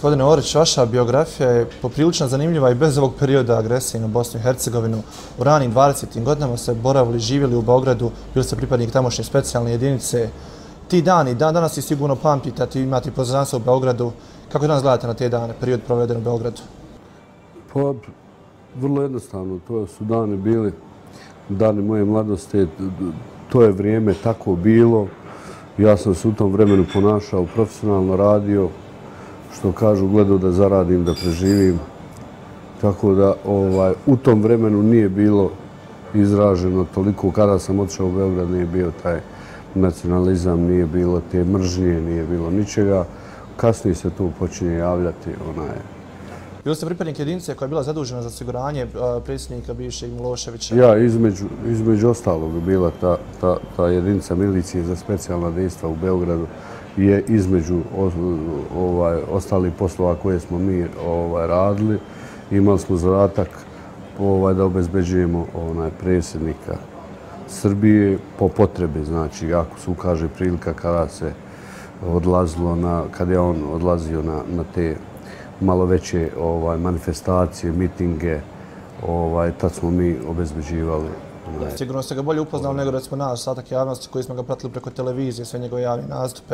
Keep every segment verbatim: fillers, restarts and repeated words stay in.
Gospodine Orić, vaša biografija je poprilično zanimljiva i bez ovog perioda agresije na Bosnu i Hercegovinu. U ranim dvadesetim godinama ste boravili, živjeli u Beogradu, bili ste pripadnik tamošnje specijalne jedinice. Ti dani, dan danas i sigurno pamtite, ti imate poznanstvo u Beogradu. Kako danas gledate na te dane, period proveden u Beogradu? Pa, vrlo jednostavno. To su dani bili, dani moje mladosti. To je vrijeme tako bilo. Ja sam se u tom vremenu ponašao, profesionalno radio, što kažu, gledao da zaradim, da preživim. Tako da ovaj, u tom vremenu nije bilo izraženo toliko. Kada sam otišao u Beograd nije bio taj nacionalizam, nije bilo te mržnje, nije bilo ničega. Kasnije se to počinje javljati. Onaj. Bili ste pripadnik jedinice koja je bila zadužena za osiguranje predsjednika bivšeg Miloševića. Ja, između, između ostalog bila ta, ta, ta jedinica milicije za specijalna dejstva u Beogradu je između ovaj, ostalih poslova koje smo mi ovaj, radili. Imali smo zadatak ovaj, da obezbeđujemo onaj, predsjednika Srbije po potrebi. Znači, ako se ukaže prilika kada se odlazilo na, kada je on odlazio na, na te malo veće ovaj, manifestacije, mitinge, ovaj, tad smo mi obezbeđivali. Da, sigurno ste ga bolje upoznali nego recimo naš ostatak javnosti koji smo ga pratili preko televizije, sve njegove javne nastupe.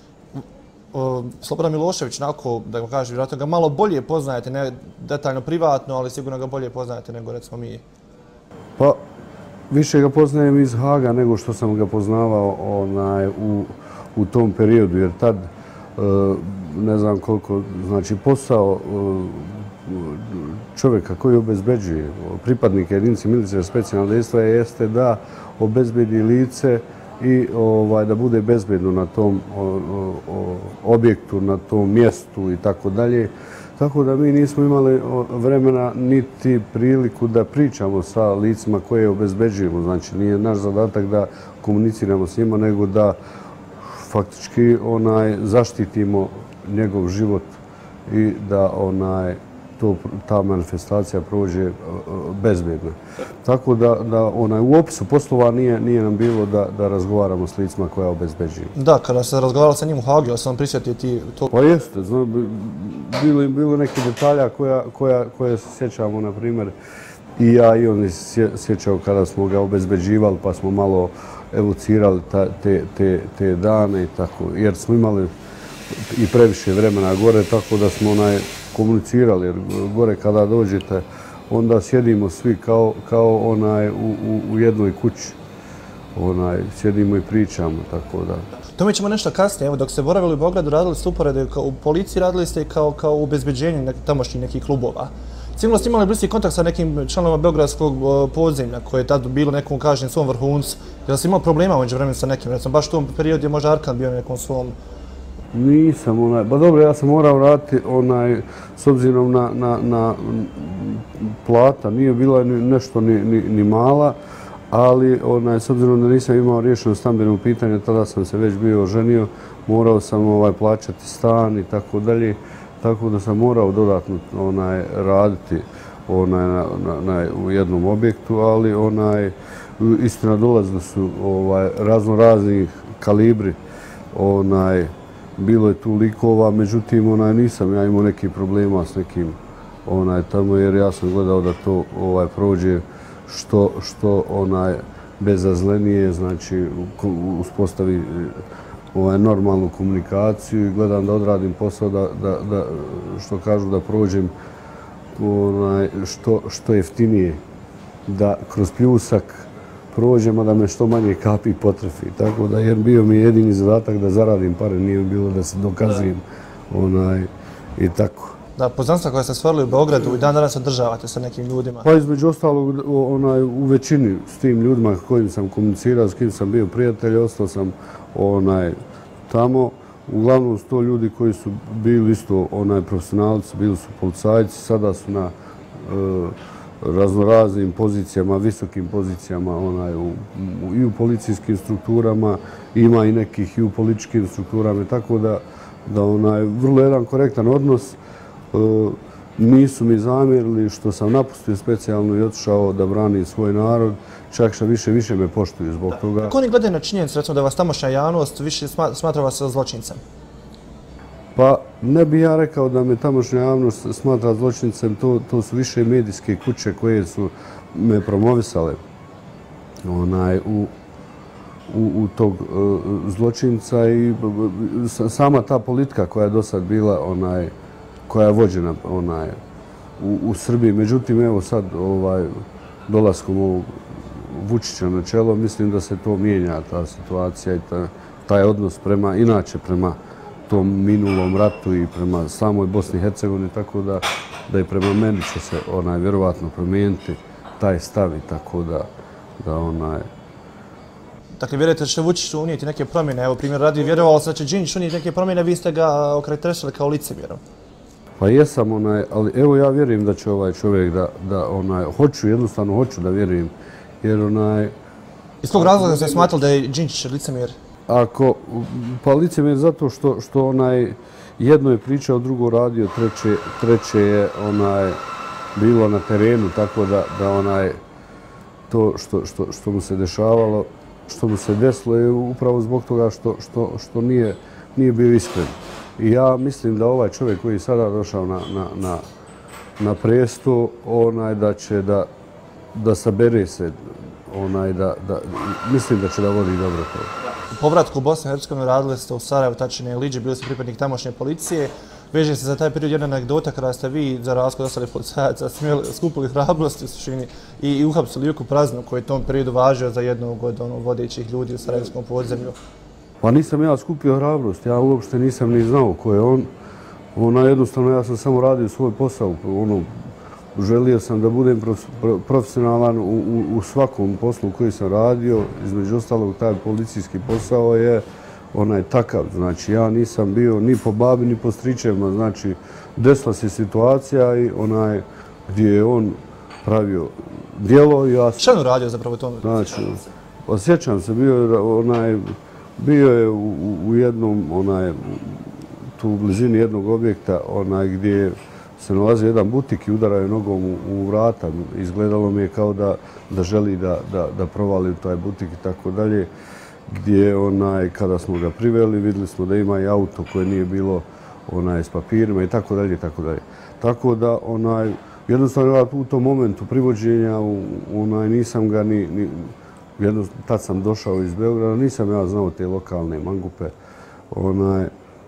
Slobodan Milošević, onako, da ga kažem, vjerojatno ga malo bolje poznajete, ne detaljno privatno, ali sigurno ga bolje poznajete nego recimo mi. Pa, više ga poznajem iz Haga nego što sam ga poznavao onaj, u, u tom periodu, jer tad ne znam koliko, znači posao čovjeka koji obezbeđuje, pripadnika jedinice milicije specijalnog dejstva jeste da obezbedi lice i ovaj, da bude bezbedno na tom o, o, objektu, na tom mjestu i tako dalje. Tako da mi nismo imali vremena niti priliku da pričamo sa licima koje obezbeđujemo. Znači nije naš zadatak da komuniciramo s njima, nego da faktički onaj, zaštitimo njegov život i da onaj, to, ta manifestacija prođe bezbedno. Tako da, da onaj, u opisu poslova nije, nije nam bilo da, da razgovaramo s licima koja obezbeđuju. Da, kada se razgovarali sa njim u Hagi, sam prisjetio ti to... Pa jeste, znam, bilo, bilo neki detalja koja, koja, koje se sjećamo, na primjer, i ja i on se sjećao kada smo ga obezbeđivali, pa smo malo evocirali ta, te, te, te dane i tako, jer smo imali i previše vremena gore, tako da smo onaj komunicirali, jer gore kada dođete, onda sjedimo svi kao, kao onaj u, u, u jednoj kući, onaj, sjedimo i pričamo, tako da. Tome ćemo nešto kasnije, evo dok ste boravili u Beogradu, radili ste uporede u policiji, radili ste kao, kao u obezbeđenju tamošnjih nekih klubova. Sigurno ste imali bliski kontakt sa nekim članovima beogradskog podzemlja koje je tad bilo nekom, kažem, svom vrhuncu. Jel ste imali problema među vremenu sa nekim? Recimo, baš u tom periodu je možda Arkan bio nekom svom... Nisam, onaj, ba dobro, ja sam morao raditi onaj, s obzirom na, na, na plata, nije bila ni, nešto ni, ni, ni mala, ali onaj, s obzirom da nisam imao riješeno stambeno pitanje, tada sam se već bio oženio, morao sam ovaj, plaćati stan i tako dalje. Tako da sam morao dodatno onaj, raditi onaj, na, na, na, u jednom objektu, ali onaj, istina dolazili su ovaj, razno razni kalibri. Onaj, bilo je tu likova, međutim onaj, nisam ja imao nekih problema s nekim onaj, tamo, jer ja sam gledao da to ovaj, prođe što, što onaj, bezazlenije, znači uspostavi ovaj, normalnu komunikaciju i gledam da odradim posao, da, da, da, što kažu, da prođem onaj, što, što jeftinije, da kroz pljusak prođem, a da me što manje kapi potrefi. Tako da, jer bio mi jedini zadatak da zaradim pare, nije bilo da se dokazujem onaj, i tako. Da, poznanstva koje ste stvorili u Beogradu i dan danas održavate sa nekim ljudima? Pa između ostalog, onaj, u većini s tim ljudima s kojim sam komunicirao, s kim sam bio prijatelj, ostao sam onaj, tamo. Uglavnom su to ljudi koji su bili isto onaj, profesionalci, bili su policajci, sada su na e, raznoraznim pozicijama, visokim pozicijama onaj, u, u, i u policijskim strukturama, ima i nekih i u političkim strukturama, tako da, da onaj, vrlo jedan korektan odnos. E, nisu mi zamjerili što sam napustio specijalno i otišao da branim svoj narod, čak što više, više me poštuju zbog toga. Kako oni gledaju na činjenicu, recimo, da vas tamošnja javnost više smatra vas zločincem? Pa ne bi ja rekao da me tamošnja javnost smatra zločincem, to, to su više medijske kuće koje su me promovisale onaj, u, u, u tog uh, zločinca i sama ta politika koja je do sad bila, onaj, koja je vođena onaj, u, u Srbiji. Međutim, evo sad ovaj, dolaskom ovog Vučića na čelo, mislim da se to mijenja, ta situacija i ta, taj odnos prema, inače prema tom minulom ratu i prema samoj Bosni i Hercegovini, tako da, da i prema meni će se onaj, vjerovatno promijeniti taj stav i tako da, da onaj... Dakle, vjerujete da će Vučić unijeti neke promjene? Evo, primjer radi, vjerovalo se da će Đinđić unijeti neke promjene, vi ste ga okarakterisali kao licemjerom. Pa jesam, onaj, ali evo ja vjerujem da će ovaj čovjek da, da onaj, hoću, jednostavno hoću da vjerujem, jer onaj... Iz kog razloga ste smatrali da je Đinđić licemjer? Ako, pa licemjer zato što, što onaj, jedno je pričao, drugo radio, treće, treće je onaj, bilo na terenu, tako da, da onaj, to što, što, što mu se dešavalo, što mu se desilo je upravo zbog toga što, što, što nije, nije bio iskren. I ja mislim da ovaj čovjek koji je sada došao na, na, na, na presto, onaj, da će da, da sabere se, onaj, da, da, mislim da će da vodi dobro to. U povratku u Bosnu i Hercegovinu radili ste u Sarajevu, tačnije Liđi, bili ste pripadnik tamošnje policije. Veže se za taj period jedna anegdota kada ste vi, za razliku od ostalih policajaca, skupili hrabrosti u suštini i, i uhapsili Juku Praznu, koji je u tom periodu važio za jednog od ono, vodećih ljudi u sarajevskom podzemlju. Pa nisam ja skupio hrabrost, ja uopšte nisam ni znao ko je on. Ona, jednostavno, ja sam samo radio svoj posao. Ono, želio sam da budem profesionalan u, u, u svakom poslu koji sam radio. Između ostalog, taj policijski posao je onaj takav. Znači, ja nisam bio ni po babi, ni po stričevima. Znači, desila se situacija i onaj gdje je on pravio djelo. Ja sam... Šta on radio zapravo u tom? Znači, osjećam se, bio je onaj... Bio je u, u jednom, onaj, tu u blizini jednog objekta, onaj, gdje se nalazi jedan butik i udaraju nogom u, u vrata. Izgledalo mi je kao da, da želi da, da, da provali u taj butik i tako dalje. Gdje, onaj, kada smo ga priveli, vidjeli smo da ima i auto koje nije bilo onaj, s papirima i tako dalje i tako dalje. Tako da, onaj, jednostavno ja u tom momentu privođenja, onaj, nisam ga ni... ni Jedno, tad sam došao iz Beograda, nisam ja znao te lokalne mangupe. Onaj,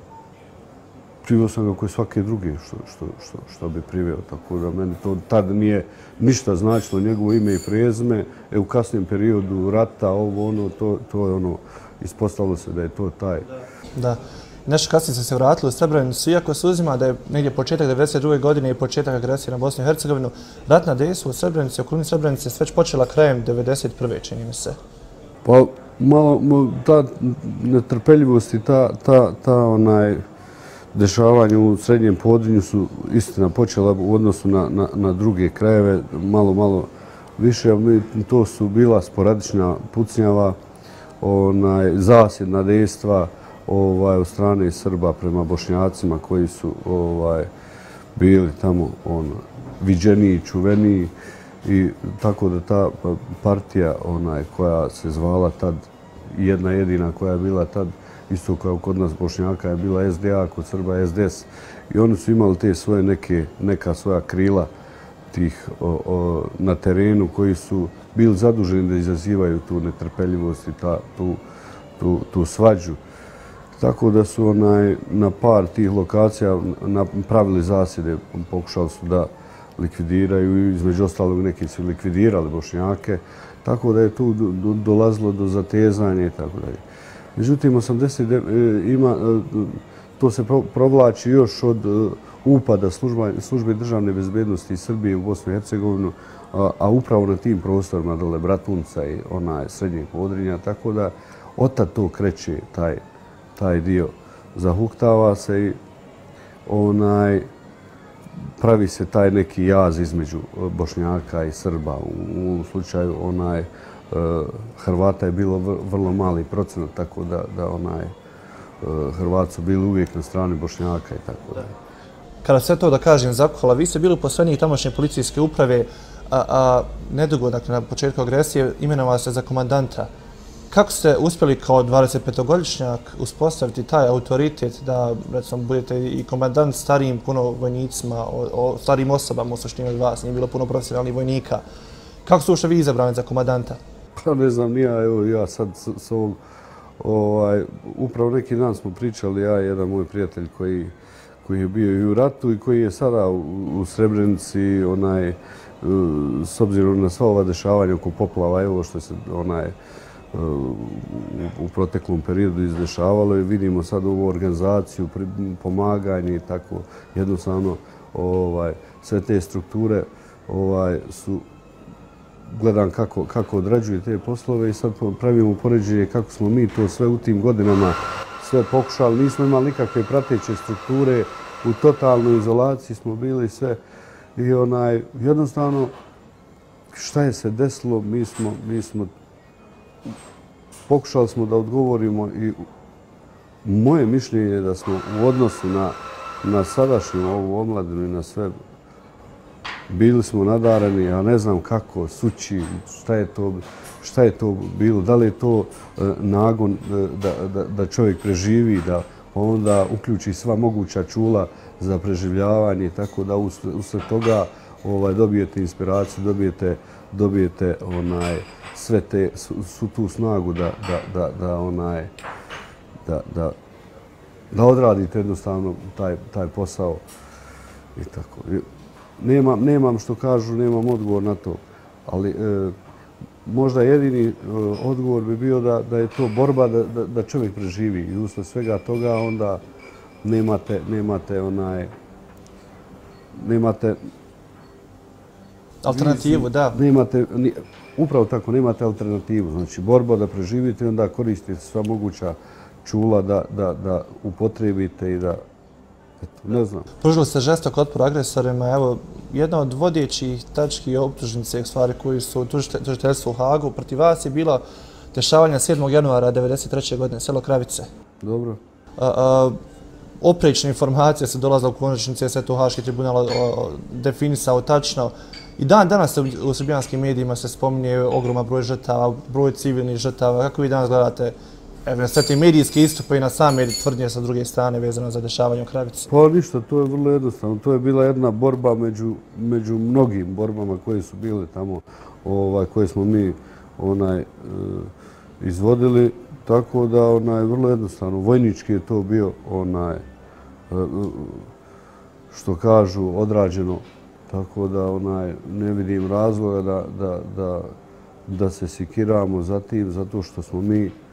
priveo sam ga koji svake druge što, što, što, što bi priveo. Tako da meni to tad nije ništa značilo, njegovo ime i prezime. E, u kasnijem periodu rata, ovo, ono, to, to je ono, ispostavilo se da je to taj. Da. Nešto kasnije ste se vratili u Srebrenicu, iako se uzima da je negdje početak devedeset druge godine i početak agresije na Bosnu i Hercegovinu, ratna dejstva u Srebrenici, okolini Srebrenice je već počela krajem devedeset prve čini mi se. Pa malo, ta netrpeljivost i ta, ta, ta onaj, dešavanja u Srednjem Podrinju su istina počela u odnosu na, na, na druge krajeve, malo, malo više. To su bila sporadična pucnjava, onaj, zasjedna dejstva, ovaj, od strane Srba prema Bošnjacima koji su ovaj, bili tamo ono, viđeniji, čuveniji i tako da ta partija onaj, koja se zvala tad, jedna jedina koja je bila tad, isto kao kod nas Bošnjaka je bila S D A, kod Srba S D S i oni su imali te svoje neke, neka svoja krila tih o, o, na terenu koji su bili zaduženi da izazivaju tu netrpeljivost i ta, tu, tu, tu svađu. Tako da su onaj, na par tih lokacija napravili zasjede, pokušali su da likvidiraju i između ostalog neki su likvidirali Bošnjake, tako da je tu do, do, dolazilo do zatezanja i tako dalje. Međutim, osamdeset ima, to se provlači još od upada služba, službe državne bezbednosti Srbije u Bosnu i Hercegovinu, a, a upravo na tim prostorima dole Bratunca i onaj Srednjeg Podrinja, tako da otad to kreće taj taj dio, zahuktava se i onaj, pravi se taj neki jaz između Bošnjaka i Srba. U, u slučaju onaj, Hrvata je bilo vrlo mali procenat, tako da, da onaj, Hrvati su bili uvijek na strani Bošnjaka i tako da. Kada sve to da kažem zakuhala, vi ste bili uposlenik tamošnje policijske uprave, a, a nedugo, dakle, na početku agresije imenovali ste za komandanta Kako ste uspjeli kao dvadesetpetogodišnjak uspostaviti taj autoritet da, recimo, budete i komandant starijim puno vojnicima, o, o starijim osobama u suštini od vas, nije bilo puno profesionalnih vojnika. Kako su ušte vi izabrani za komandanta? Pa ne znam, ja, evo, ja sad s, s ovog, ovaj, upravo neki dan smo pričali, ja i jedan moj prijatelj koji, koji je bio i u ratu i koji je sada u, u Srebrenici, onaj, s obzirom na sva ova dešavanja oko poplava, evo što se onaj, u proteklom periodu izdešavalo i vidimo sad ovu organizaciju, pomaganje i tako, jednostavno ovaj, sve te strukture ovaj, su, gledam kako, kako odrađuju te poslove i sad pravimo poređenje kako smo mi to sve u tim godinama sve pokušali. Nismo imali nikakve prateće strukture, u totalnoj izolaciji smo bili sve i onaj, jednostavno šta je se desilo, mi smo, mi smo pokušali smo da odgovorimo i moje mišljenje je da smo u odnosu na, na sadašnju ovu omladinu i na sve bili smo nadarani, a ne znam kako, sući, šta je to, šta je to bilo, da li je to e, nagon da, da, da čovjek preživi, da onda uključi sva moguća čula za preživljavanje, tako da usled, usled toga ovaj, dobijete inspiraciju, dobijete, dobijete onaj, sve te, su, su tu snagu da, da, da, da, onaj, da, da, da odradite jednostavno taj, taj posao i tako. Nemam, nemam što kažu, nemam odgovor na to, ali e, možda jedini e, odgovor bi bio da, da je to borba da, da, da čovjek preživi i usled svega toga onda nemate, nemate onaj, nemate alternativu, da. Nemate, upravo tako, nemate alternativu. Znači, borba da preživite i onda koristite sva moguća čula da, da, da upotrijebite i da, eto, ne znam. Pružili ste žestok otpor agresorima. Evo, jedna od vodećih tački optužnice stvari koji su u tužiteljstvu u Hagu protiv vas je bila dešavanja sedmog januara devedeset treće godine, selo Kravice. Dobro. A, a, oprečne informacije su dolazile u konačnici, sve to Haški tribunal definisao tačno. I dan danas u srbijanskim medijima se spominje ogroman broj žrtava, broj civilnih žrtava. Kako vi danas gledate evo, sve te medijske istupe i na same tvrdnje sa druge strane vezano za dešavanje u Kravici? Pa ništa, to je vrlo jednostavno. To je bila jedna borba među, među mnogim borbama koje su bile tamo, ovaj, koje smo mi onaj, e, izvodili. Tako da onaj, vrlo jednostavno. Vojnički je to bio onaj, e, što kažu, odrađeno. Tako da onaj, ne vidim razloga da, da, da, da se sikiramo za tim, zato što smo mi e,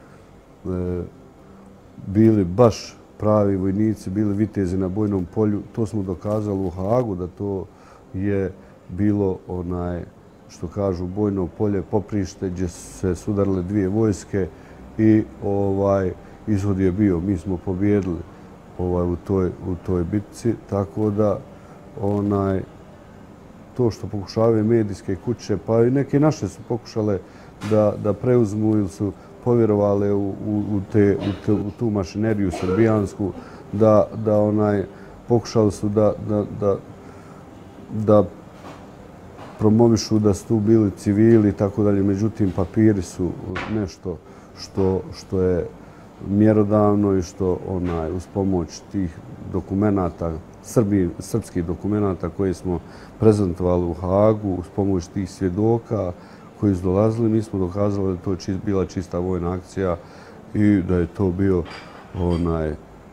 bili baš pravi vojnici, bili vitezi na bojnom polju. To smo dokazali u Hagu, da to je bilo onaj, što kažu, bojno polje, poprište gdje su se sudarile dvije vojske i ovaj, ishod je bio. Mi smo pobjedili ovaj, u, toj, u toj bitci, tako da onaj, to što pokušavaju medijske kuće, pa i neke naše su pokušale da, da preuzmu ili su povjerovali u, u, u, te, u, te, u tu mašineriju srbijansku, da, da onaj, pokušali su da, da, da, da promovišu da su tu bili civili i tako dalje. Međutim, papiri su nešto što, što je mjerodavno i što onaj, uz pomoć tih dokumenata, Srbi, srpskih dokumenata koje smo prezentovali u Hagu, uz pomoć tih svjedoka koji su dolazili, mi smo dokazali da je to čist, bila čista vojna akcija i da je to bio onaj,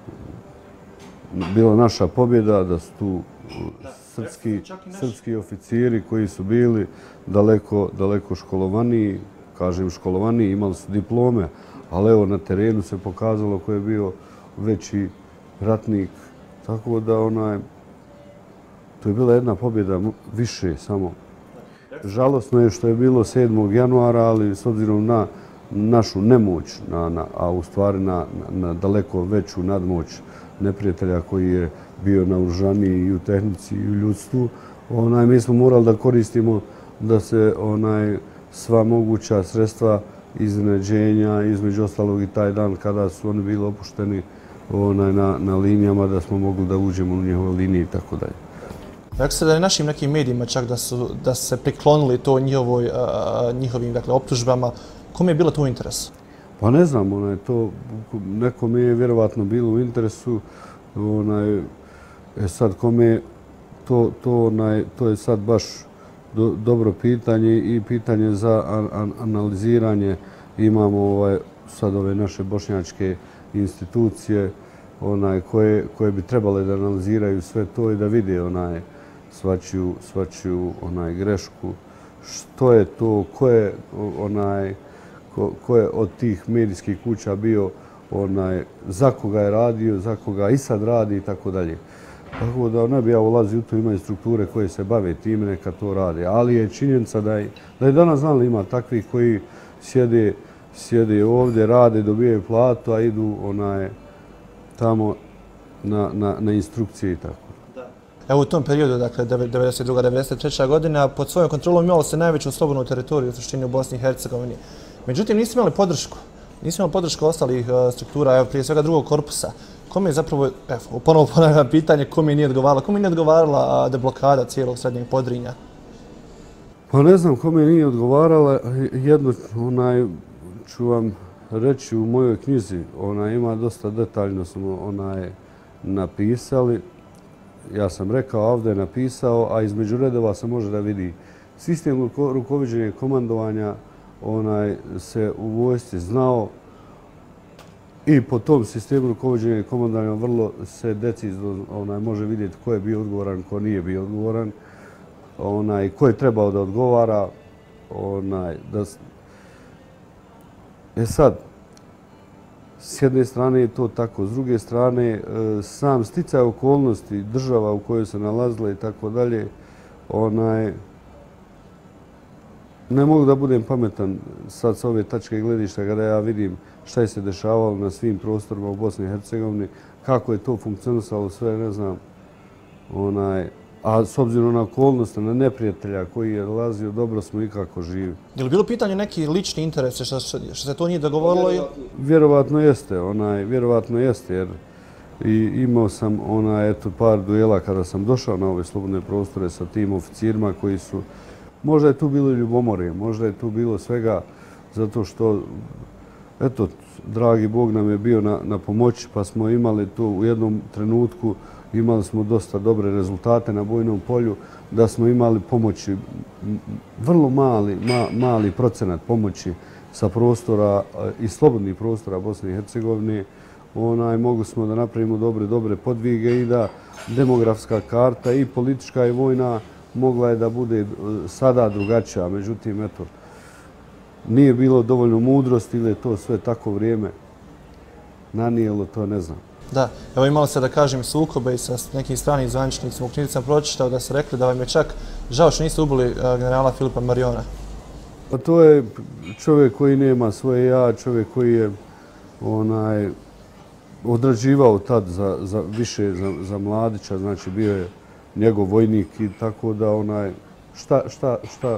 bila naša pobjeda, da su tu srpski, srpski oficiri koji su bili daleko, daleko školovaniji, kažem školovaniji, imali su diplome, ali evo na terenu se pokazalo ko je bio veći ratnik. Tako da onaj, to je bila jedna pobjeda više samo. Žalosno je što je bilo sedmog januara, ali s obzirom na našu nemoć, na, na, a u stvari na, na, na daleko veću nadmoć neprijatelja koji je bio naoružaniji i u tehnici i u ljudstvu, onaj, mi smo morali da koristimo da se onaj, sva moguća sredstva iznenađenja, između ostalog i taj dan kada su oni bili opušteni onaj, na, na linijama, da smo mogli da uđemo u njihove linije i tako dalje. Rekli ste da je našim nekim medijima čak da su da se priklonili to njihovoj, a, njihovim dakle, optužbama. Kome je bilo to u interesu? Pa ne znam, onaj, to nekome je vjerovatno bilo u interesu, onaj, e sad kome to, to, onaj, to je sad baš do, dobro pitanje i pitanje za an, an, analiziranje. Imamo ovaj, sad ove naše bošnjačke institucije onaj, koje, koje bi trebale da analiziraju sve to i da vide onaj, svačiju, svačiju onaj, grešku. Što je to, ko je, onaj, ko, ko je od tih medijskih kuća bio, onaj, za koga je radio, za koga i sad radi i tako dalje. Tako da ne bi ja ulazio u to, imaju strukture koje se bave time, neka to rade. Ali je činjenica da je, da je danas znali ima takvih koji sjede, sjede ovdje, rade, dobijaju platu, a idu onaj, tamo na, na, na instrukcije i tako. Evo u tom periodu, dakle, devedeset druga devedeset treća godina, pod svojom kontrolom imalo se najveću slobodnu teritoriju u suštini u Bosni i Hercegovini. Međutim, nisu imali podršku. Nisu imali podršku ostalih uh, struktura, evo, prije svega drugog korpusa. Kome je zapravo, evo, ponovo ponavljam pitanje, kome nije odgovarala? Kome nije odgovarala deblokada cijelog Srednjeg Podrinja? Pa ne znam kome nije odgovarala. Jedno, onaj, ću vam reći u mojoj knjizi, ona ima dosta detaljno smo onaj napisali. Ja sam rekao, ovdje je napisao, a između redova se može da vidi. Sistem rukovođenja i komandovanja onaj, se u vojsci znao i po tom sistemu rukovođenja i komandovanja vrlo se decizno onaj, može vidjeti ko je bio odgovoran, ko nije bio odgovoran, onaj, ko je trebao da odgovara. Onaj, da... E sad, s jedne strane je to tako, s druge strane sam sticaj okolnosti, država u kojoj se nalazila i tako dalje, onaj, ne mogu da budem pametan sad sa ove tačke gledišta kada ja vidim šta je se dešavalo na svim prostorima u Bosni i Hercegovini, kako je to funkcionisalo sve, ne znam, onaj, a s obzirom na okolnosti, na neprijatelja koji je dolazio, dobro smo i kako živi. Je li bilo pitanje neki lični interese što, što, što se to nije dogovorilo? Vjerovatno, vjerovatno jeste, onaj, vjerovatno jeste, jer i imao sam onaj, eto, par duela kada sam došao na ove slobodne prostore sa tim oficirima koji su, možda je tu bilo ljubomorje, možda je tu bilo svega, zato što, eto, dragi Bog nam je bio na, na pomoći, pa smo imali to u jednom trenutku, imali smo dosta dobre rezultate na bojnom polju, da smo imali pomoći, vrlo mali, ma, mali procenat pomoći sa prostora i slobodnih prostora Bosne i Hercegovine. Onaj, mogli smo da napravimo dobre, dobre podvige i da demografska karta i politička i vojna mogla je da bude sada drugačija. Međutim, eto, nije bilo dovoljno mudrosti ili je to sve tako vrijeme nanijelo, to ne znam. Da, evo imali se da kažem sukobe i sa nekim stranim zvaničnicima. U knjizi sam pročitao da ste rekli da vam je čak žao što niste ubili generala Filipa Mariona. Pa to je čovjek koji nema svoje ja, čovjek koji je onaj, odrađivao tad za, za više za, za Mladića, znači bio je njegov vojnik i tako da onaj, šta, šta, šta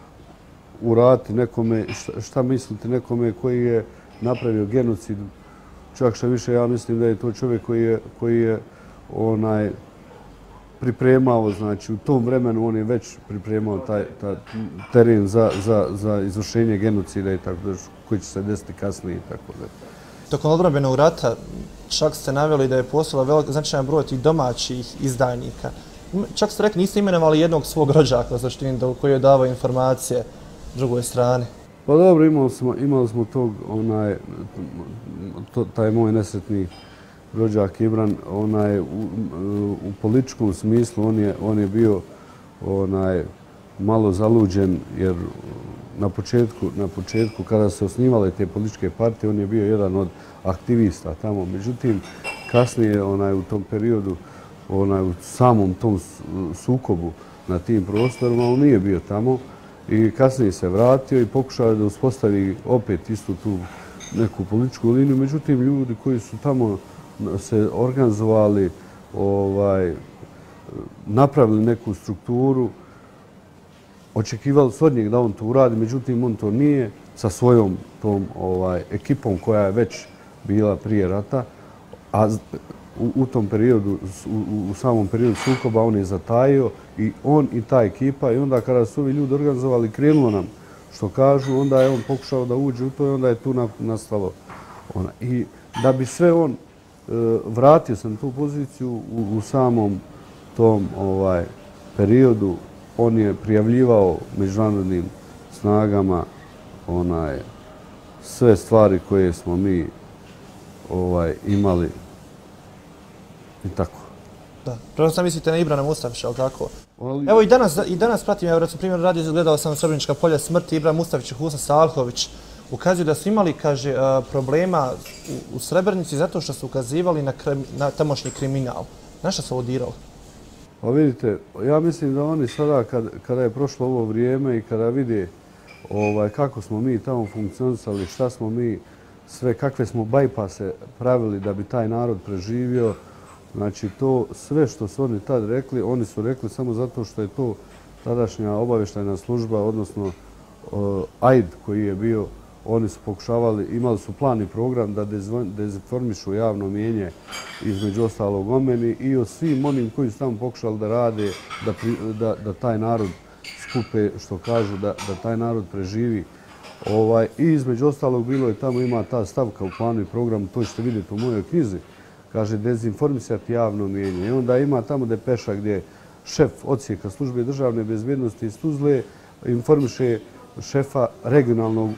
urati nekome, šta, šta misliti nekome koji je napravio genocid. Čak što više, ja mislim da je to čovjek koji je, koji je onaj, pripremao, znači u tom vremenu on je već pripremao taj, taj teren za, za, za izvršenje genocida i tako da, koji će se desiti kasnije i tako da. Tokom odbrambenog rata čak ste naveli da je postojao velik značajan broj tih domaćih izdajnika. Čak ste rekli, niste imenovali jednog svog rođaka za što koji je davao informacije drugoj strani. Pa dobro, imali smo, imali smo tog, onaj, to, taj moj nesretni rođak Ibran, onaj, u, u političkom smislu on je, on je bio onaj, malo zaluđen, jer na početku, na početku kada se osnivale te političke partije, on je bio jedan od aktivista tamo. Međutim, kasnije onaj, u tom periodu, onaj, u samom tom sukobu na tim prostorima, on nije bio tamo. I kasnije se vratio i pokušao da uspostavi opet istu tu neku političku liniju. Međutim, ljudi koji su tamo se organizovali, ovaj, napravili neku strukturu, očekivali su od njeg da on to uradi, međutim, on to nije sa svojom tom ovaj, ekipom koja je već bila prije rata, a u, u tom periodu, u, u samom periodu sukoba on je zatajio i on i ta ekipa i onda kada su ovi ljudi organizovali, krenulo nam što kažu, onda je on pokušao da uđe u to i onda je tu nastalo. I da bi sve on, vratio sam tu poziciju u samom tom periodu, on je prijavljivao međunarodnim snagama sve stvari koje smo mi imali i tako. Da, prvo sam mislite na Ibrana Mustafića, ali tako? Evo i danas pratim, evo recimo primjer radio, gledao sam Srebrenička polja smrti, Ibran Mustafić i Husa Salhović, ukazuju da su imali, kaže, problema u Srebrenici zato što su ukazivali na tamošnji kriminal. Na što su ovo dirali? Pa vidite, ja mislim da oni sada, kada je prošlo ovo vrijeme i kada vide kako smo mi tamo funkcionisali, šta smo mi sve, kakve smo bajpase pravili da bi taj narod preživio, znači to sve što su oni tad rekli, oni su rekli samo zato što je to tadašnja obavještajna služba, odnosno A I D koji je bio, oni su pokušavali, imali su plan i program da dezinformišu javno mijenje između ostalog o meni i o svim onim koji su tamo pokušali da rade, da taj narod skupe, što kažu, da taj narod preživi. I između ostalog bilo je tamo, ima ta stavka u planu i programu, to ćete vidjeti u mojoj knjizi, kaže dezinformisati javno mijenje. I onda ima tamo depeša gdje šef odsjeka službe državne bezbjednosti iz Tuzle informiše šefa regionalnog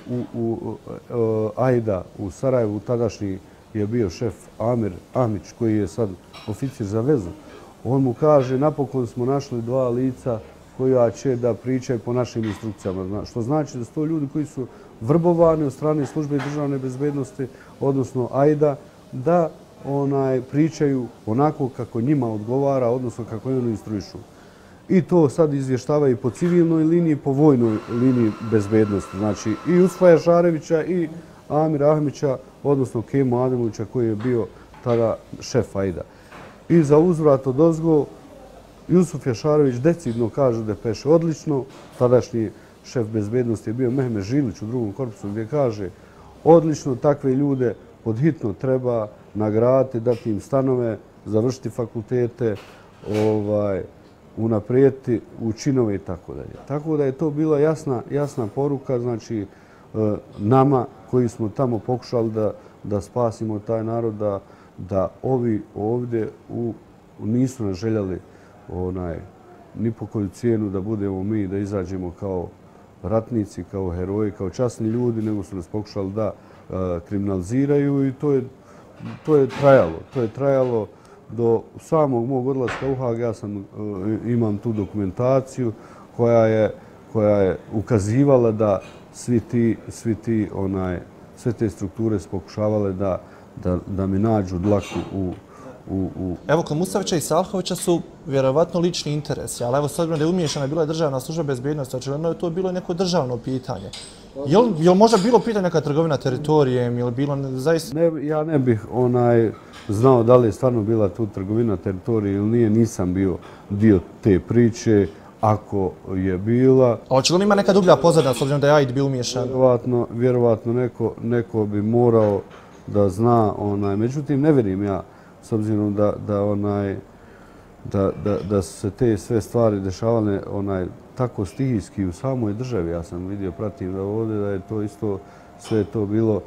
A I D-a u Sarajevu, tadašnji je bio šef Amir Ahmić, koji je sad oficir za vezu. On mu kaže, napokon smo našli dva lica koja će da pričaju po našim instrukcijama. Što znači da su to ljudi koji su vrbovani od strane službe državne bezbjednosti, odnosno A I D-a, da pričaju onako kako njima odgovara, odnosno kako oni instruišu. I to sad izvještavaju po civilnoj liniji, po vojnoj liniji bezbednosti. Znači i Usfaja Šarevića i Amira Ahmića, odnosno Kemu Ademovića koji je bio tada šef A I D-a. I za uzvrat odozgo Jusuf Jašarević decidno kaže da peše odlično. Tadašnji šef bezbednosti je bio Mehmet Žilić u drugom korpusu gdje kaže odlično, takve ljude podhitno treba nagraditi, dati im stanove, završiti fakultete, unaprijediti u činove i tako dalje. Tako da je to bila jasna poruka, znači nama koji smo tamo pokušali da spasimo taj narod, da ovi ovdje nisu nas željeli ni po koju cijenu da budemo mi, da izađemo kao ratnici, kao heroji, kao časni ljudi, nego su nas pokušali da kriminaliziraju i to je trajalo. To je trajalo do samog mog odlaska u Hag. Ja sam, imam tu dokumentaciju koja je ukazivala da svi ti, svi ti, sve te strukture su pokušavale da mi nađu dlaku u Evo, kod Mustafića i Salhovića su vjerovatno lični interesi, ali evo, s obzirom da je umiješana bila državna služba bezbjednosti, očigledno je to bilo neko državno pitanje. Je li možda bilo pitanje neka trgovina teritorijem ili bilo zaista? Ja ne bih znao da li je stvarno bila tu trgovina teritorije ili nije, nisam bio dio te priče. Ako je bila... A očigledno ima neka dublja pozadina, s obzirom da je A I D bio umiješan? Vjerovatno neko bi morao da zna, međutim ne vjerujem ja, s obzirom da su se te sve stvari dešavale tako stihijski u samoj državi. Ja sam vidio, pratim da ovdje, da je to isto, sve to bilo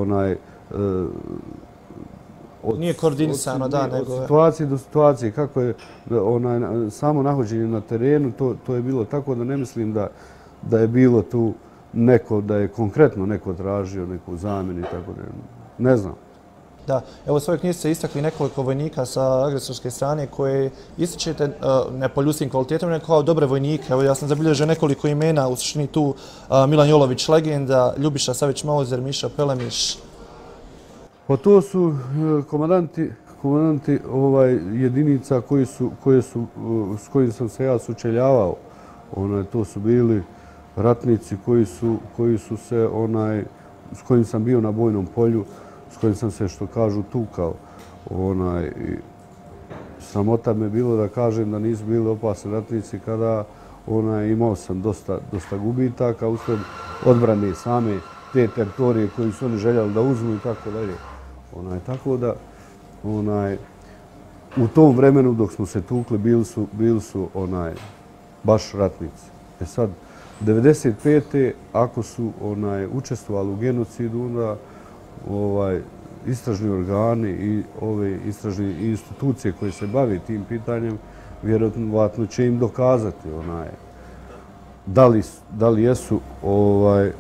nije koordinisano, da, nego... Od situacije do situacije, kako je samo nahođenje na terenu, to je bilo tako da ne mislim da je bilo tu neko, da je konkretno neko tražio neku zamjenu i tako da ne znam. Da, evo u svojoj knjizi ste istakli nekoliko vojnika sa agresorske strane koje ističete ne po ljudskim kvalitetom, nego kao dobre vojnike. Evo ja sam zabilježio nekoliko imena, u suštini tu Milan Jolović, legenda, Ljubiša Savić-Mauzer, Miša Pelemiš. Pa to su komandanti jedinica s kojim sam se ja sučeljavao. To su bili ratnici koji su se, s kojim sam bio na bojnom polju, s kojim sam se, što kažu, tukao. Sramota me bilo da kažem da nisu bili opasni ratnici kada imao sam dosta gubitaka usled odbrane same te teritorije koju su oni željeli da uzmu i tako dalje. Tako da u tom vremenu dok smo se tukli bili su baš ratnici. E sad, devedeset pete ako su onaj, učestvovali u genocidu, onda ovaj, istražni organi i ove istražne institucije koje se bave tim pitanjem, vjerojatno će im dokazati onaj, da li, da li jesu ovaj,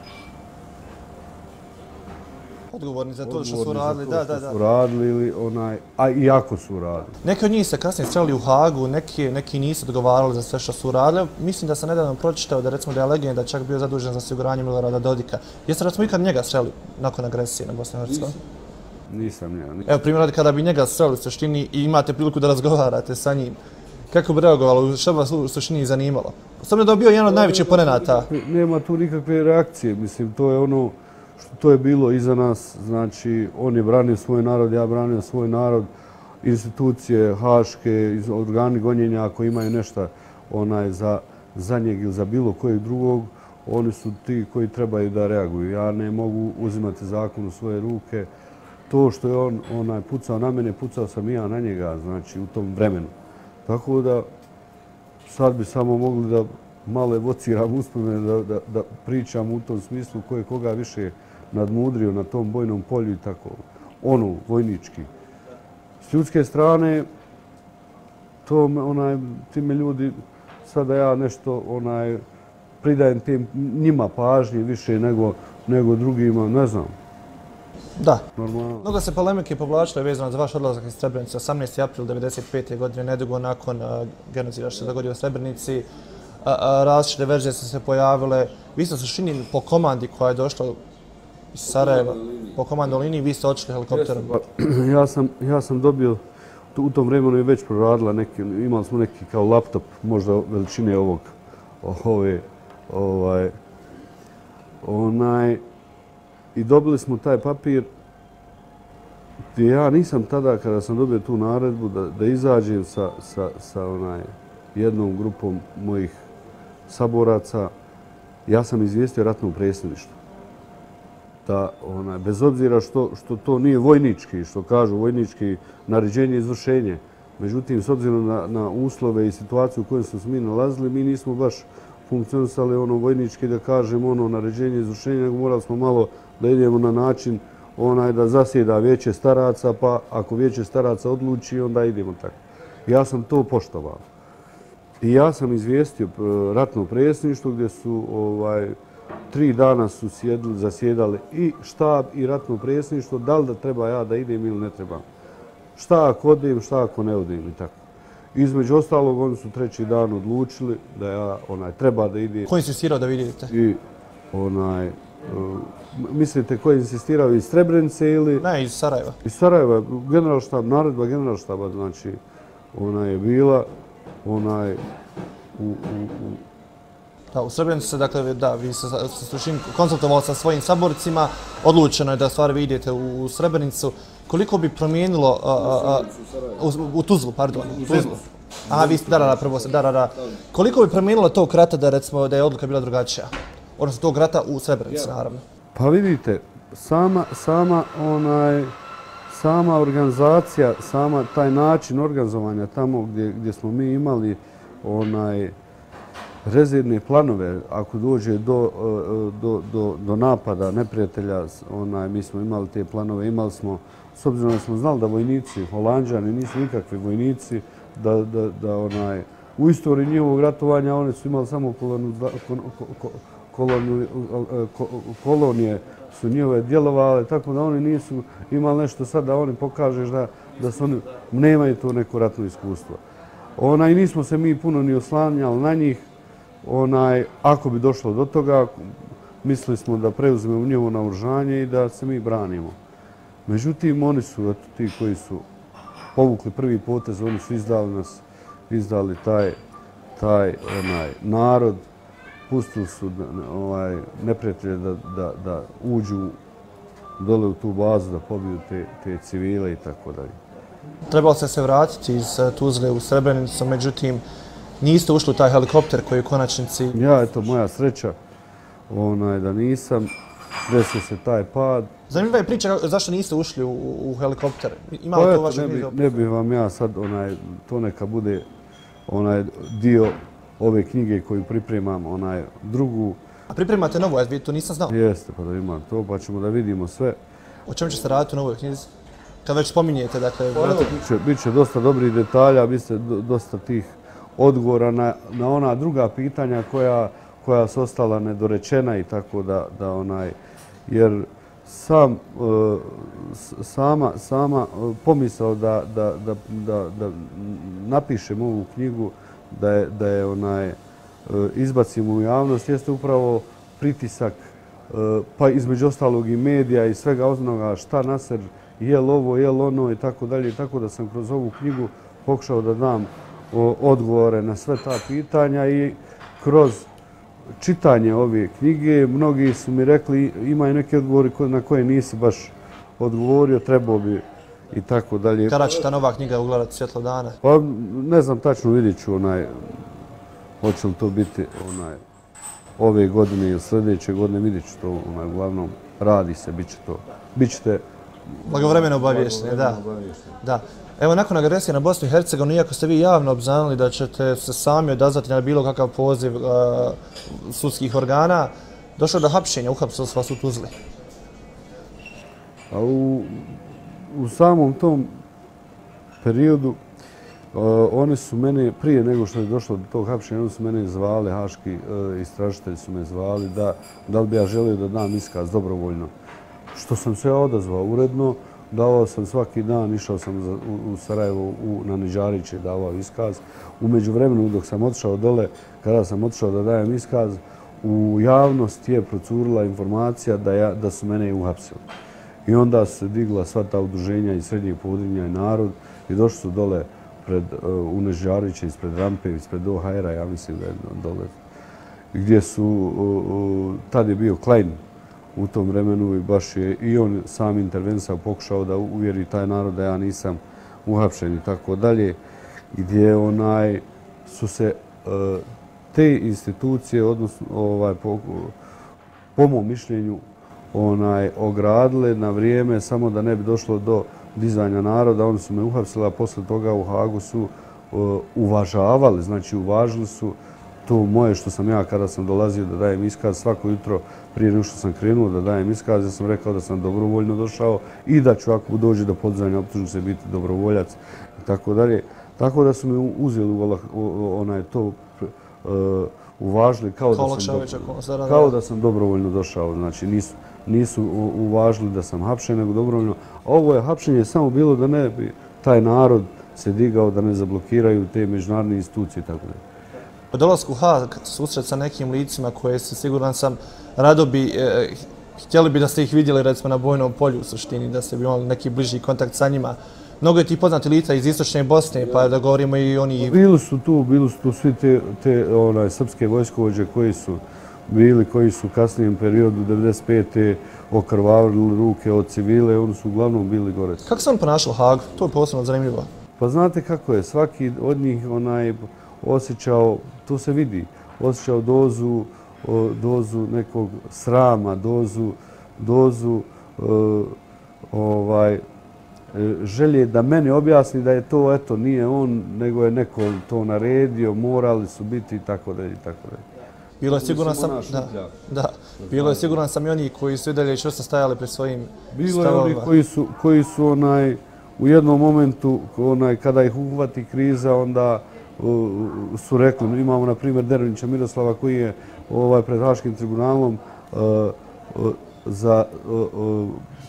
odgovorni za to što su radili, da, da, da. Su radili ili onaj, a i ako su radili. Neki od njih se kasnije strelili u Hagu, neki, neki nisu odgovarali za sve što su radili. Mislim da sam nedavno pročitao da recimo da je legenda čak bio zadužen za osiguranje Milorada Dodika. Jeste recimo ikad njega strelili nakon agresije na Bosnu i Hercegovinu? Nisam ja. Evo primjer, kada bi njega strelili u suštini i imate priliku da razgovarate sa njim, kako bi reagovalo, što bi vas u suštini zanimalo? Osobno da je bio jedan od najvećih oponenata. Nema tu nikakve reakcije, mislim, to je ono što to je bilo iza nas, znači on je branio svoj narod, ja branio svoj narod, institucije haške, organi gonjenja ako imaju nešto onaj za, za njeg ili za bilo kojeg drugog, oni su ti koji trebaju da reaguju. Ja ne mogu uzimati zakon u svoje ruke. To što je on onaj, pucao na mene, pucao sam i ja na njega, znači u tom vremenu. Tako da sad bi samo mogli da malo evociram uspomene, da, da, da pričam u tom smislu ko je koga više nadmudrio na tom bojnom polju i tako. Ono, vojnički. S ljudske strane, to onaj, time ljudi, sada ja nešto onaj, pridajem tim njima pažnje više nego, nego drugima, ne znam. Da. Normalno. Mnogo se polemike povlačile vezano za vaš odlazak iz Srebrenice osamnaesti april devedeset pete godine, nedugo nakon uh, genocida što se dogodio u Srebrenici. Uh, uh, različite verzije su se pojavile. Vi ste u suštini po komandi koja je došla iz Sarajeva, po komandnoj liniji, vi ste otišli helikopterom. Ja sam, ja sam dobio, u tom vremenu je već proradila neki, imali smo neki kao laptop, možda veličine ovog, ove, ovaj, onaj, i dobili smo taj papir gdje ja nisam tada, kada sam dobio tu naredbu, da, da izađem sa, sa, sa onaj, jednom grupom mojih saboraca, ja sam izvijestio ratno predsjedništvo. Da, onaj, bez obzira što, što to nije vojnički, što kažu vojnički naređenje i izvršenje, međutim, s obzirom na, na uslove i situaciju u kojoj smo se mi nalazili, mi nismo baš funkcionisali ono vojnički da kažemo ono naređenje i izvršenje, nego morali smo malo da idemo na način onaj da zasjeda vijeće staraca, pa ako vijeće staraca odluči, onda idemo tako. Ja sam to poštovao. I ja sam izvijestio ratno predsjedništvo gdje su ovaj, tri dana su sjedli, zasjedali i štab i ratno predsjedništvo, da li da treba ja da idem ili ne trebam. Šta ako odem, šta ako ne odem i tako. Između ostalog, oni su treći dan odlučili da ja onaj, treba da idem. Ko je insistirao da vidite? I onaj, uh, mislite ko je insistirao iz Srebrenice ili? Ne, iz Sarajeva. Iz Sarajeva, generalštab, naredba generalštaba, znači, ona je bila, onaj, u, u, u Da, u Srebrenici se, dakle, da, vi se suštini konsultovali sa svojim saborcima, odlučeno je da stvari vi idete u, u Srebrenicu. Koliko bi promijenilo, a, a, a, u, u Tuzlu, pardon, u Tuzlu. Aha, vi ste, da, da, prvo se, da, da, da. Koliko bi promijenilo tog rata da, recimo, da je odluka bila drugačija? Odnosno tog rata u Srebrenici, naravno. Pa vidite, sama, sama, onaj, sama organizacija, sama taj način organizovanja tamo gdje, gdje smo mi imali onaj, rezervne planove, ako dođe do, do, do, do napada neprijatelja, onaj, mi smo imali te planove, imali smo, s obzirom da smo znali da vojnici, Holanđani, nisu nikakvi vojnici, da, da, da onaj, u istoriji njihovog ratovanja oni su imali samo kolonu, kolonu, kolonije su njihove djelovale, tako da oni nisu imali nešto sad da oni pokažeš da, da su oni, nemaju to neko ratno iskustvo. Onaj, nismo se mi puno ni oslanjali na njih. Onaj, ako bi došlo do toga, mislili smo da preuzmemo njihovo naoružanje i da se mi branimo. Međutim, oni su eto, ti koji su povukli prvi potez, oni su izdali nas, izdali taj, taj onaj, narod, pustili su ovaj, neprijatelje da, da, da uđu dole u tu bazu, da pobiju te, te civile i tako dalje. Trebalo se se vratiti iz Tuzle u Srebrenicu, međutim, niste ušli u taj helikopter koji u konačnici... Ja, eto, moja sreća, onaj, da nisam, desio se taj pad. Zanimljiva je priča zašto niste ušli u, u helikopter. Ima li pa, to eto, vaše ne, bi, ne bih vam ja sad, onaj, to neka bude onaj dio ove knjige koju pripremam, onaj drugu. A pripremate novu, ja to nisam znao. Jeste, pa da imam to, pa ćemo da vidimo sve. O čemu će se raditi u novoj knjizi? Kad već spominjete, dakle... Biće, biće dosta dobrih detalja, biće dosta tih odgovora na, na ona druga pitanja koja, koja su ostala nedorečena i tako da, da onaj... Jer sam, sama, sama pomisao da, da, da, da, da napišem ovu knjigu, da je, da je onaj, izbacim u javnost, jeste upravo pritisak, pa između ostalog i medija i svega onoga šta Naser jel ovo, jel ono i tako dalje. I tako da sam kroz ovu knjigu pokušao da dam odgovore na sve ta pitanja i kroz čitanje ove knjige mnogi su mi rekli imaju neke odgovori na koje nisi baš odgovorio, trebao bi i tako dalje. Kada će ta nova knjiga ugledati svjetlo dana? Pa ne znam, tačno vidjet ću onaj, hoće li to biti onaj, ove godine ili sljedeće godine, vidjet ću to, onaj, uglavnom radi se, bit će to. Bićete blagovremeno obavješteni, da. Da. Evo, nakon agresije na Bosnu i Hercegovinu, iako ste vi javno obznanili da ćete se sami odazvati na bilo kakav poziv uh, sudskih organa, došlo do hapšenja, uhapsili su vas u Tuzli. A u, u samom tom periodu uh, oni su mene, prije nego što je došlo do tog hapšenja, oni su mene zvali, haški uh, istražitelji su me zvali da, da li bi ja želio da dam iskaz dobrovoljno. Što sam se odazvao uredno, davao sam svaki dan, išao sam za, u, u Sarajevo u, na Niđariće, davao iskaz. U međuvremenu dok sam otišao dole, kada sam otišao da dajem iskaz, u javnost je procurila informacija da, ja, da su mene uhapsili. I onda su se digla sva ta udruženja iz Srednjeg Podrinja i narod i došli su dole pred, uh, u Niđariće, ispred rampe, ispred O H R-a, ja mislim da je dole, gdje su, uh, uh, tad je bio Klein u tom vremenu i baš je i on sam intervenisao, pokušao da uvjeri taj narod da ja nisam uhapšen i tako dalje, gdje onaj su se uh, te institucije, odnosno ovaj, po, po mom mišljenju, onaj, ogradile na vrijeme samo da ne bi došlo do dizanja naroda. Oni su me uhapsili, a posle toga u Hagu su uh, uvažavali, znači uvažili su to moje što sam ja kada sam dolazio da dajem iskaz svako jutro prije nego što sam krenuo da dajem iskaz. Ja sam rekao da sam dobrovoljno došao i da ću ako dođe do podizanja optužnice biti dobrovoljac i tako dalje. Tako da su me uzeli onaj to uh, uvažili kao, kao, da sam dobro, kao da sam dobrovoljno došao. Znači nisu, nisu uvažili da sam hapšen, nego dobrovoljno. A ovo je hapšenje samo bilo da ne bi taj narod se digao, da ne zablokiraju te međunarodne institucije i tako dalje. Po dolasku u Haag susret sa nekim licima koje se, siguran sam, rado bi, e, htjeli bi da ste ih vidjeli recimo na bojnom polju u suštini, da ste bi imali neki bliži kontakt sa njima. Mnogo je tih poznati lica iz istočne Bosne, pa da govorimo i oni... Bili su tu, bili su tu svi te, te onaj, srpske vojskovođe koji su bili, koji su u kasnijem periodu devedeset pete okrvavili ruke od civile, oni su uglavnom bili gore. Kako se on ponašao u Haagu? To je posebno zanimljivo. Pa znate kako je, svaki od njih onaj osjećao, to se vidi, osjećao dozu, dozu nekog srama, dozu, dozu uh, ovaj, želje da meni objasni da je to, eto, nije on, nego je neko to naredio, morali su biti i tako dalje i tako dalje. Bilo je siguran sam, da, da, bilo je siguran sam i oni koji su i dalje čvrsto stajali pri svojim bilo stavovima. Bilo je oni koji su, koji su onaj, u jednom momentu, onaj, kada ih uhvati kriza, onda su rekli, imamo na primjer Dervinića Miroslava koji je ovaj, pred Haškim tribunalom uh, uh, za, uh, uh,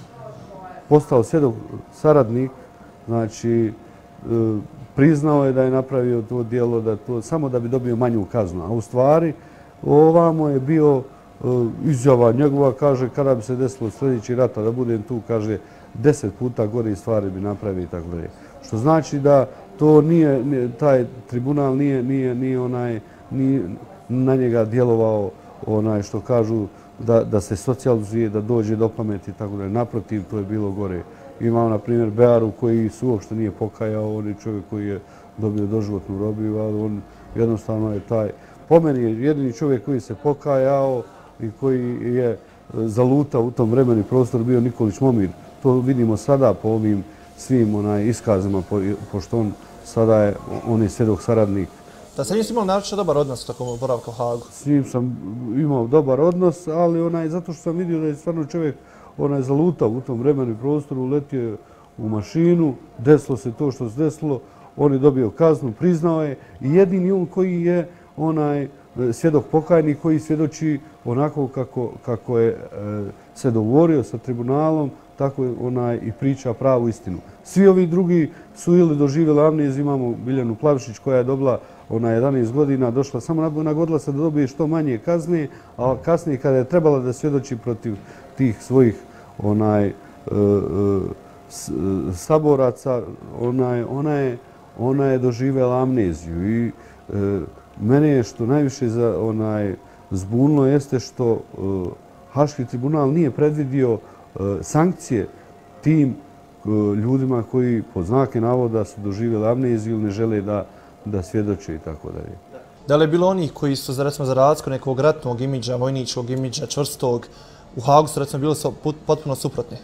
postao svjedok saradnik, znači uh, priznao je da je napravio to djelo da to, samo da bi dobio manju kaznu. A u stvari ovamo je bio uh, izjava njegova, kaže kada bi se desilo sljedeći rata da budem tu, kaže deset puta gore stvari bi napravio i tako dalje. Što znači da to nije, taj tribunal nije, nije, nije onaj, nije na njega djelovao onaj što kažu da, da se socijalizuje, da dođe do pameti i tako dalje. Naprotiv, to je bilo gore. Imao, na primjer, Bearu koji se uopšte nije pokajao, on je čovjek koji je dobio doživotnu robiju, ali on jednostavno je taj... Po meni je jedini čovjek koji se pokajao i koji je zalutao u tom vremenu i prostoru bio Nikolić Momir. To vidimo sada po ovim svim onaj, iskazima, po, pošto on sada je, on je svjedok saradnik Da sa njim ste imali naročito dobar odnos tokom boravka u Hagu? S njim sam imao dobar odnos, ali onaj, zato što sam vidio da je stvarno čovjek onaj, zalutao u tom vremenu i prostoru, uletio u mašinu, desilo se to što se desilo, on je dobio kaznu, priznao je i jedini on koji je onaj svjedok pokajnik koji svjedoči onako kako, kako je e, se dogovorio sa tribunalom, tako je onaj i priča pravu istinu. Svi ovi drugi su ili doživjeli amneziju, imamo Biljanu Plavšić koja je dobila ona jedanaest godina, došla samo nagodila se da dobije što manje kazne, a kasnije kada je trebala da svjedoči protiv tih svojih onaj e, e, s, saboraca, ona, ona, je, ona je doživjela amneziju i e, mene je što najviše za, onaj, zbunilo jeste što e, Haški tribunal nije predvidio e, sankcije tim e, ljudima koji pod znake navoda su doživjeli amneziju ili ne žele da, da svjedoče i tako dalje. Da li je bilo onih koji su za, recimo, za razliku nekog ratnog imidža, vojničkog imidža, čvrstog, u Hagu su recimo bili potpuno suprotni?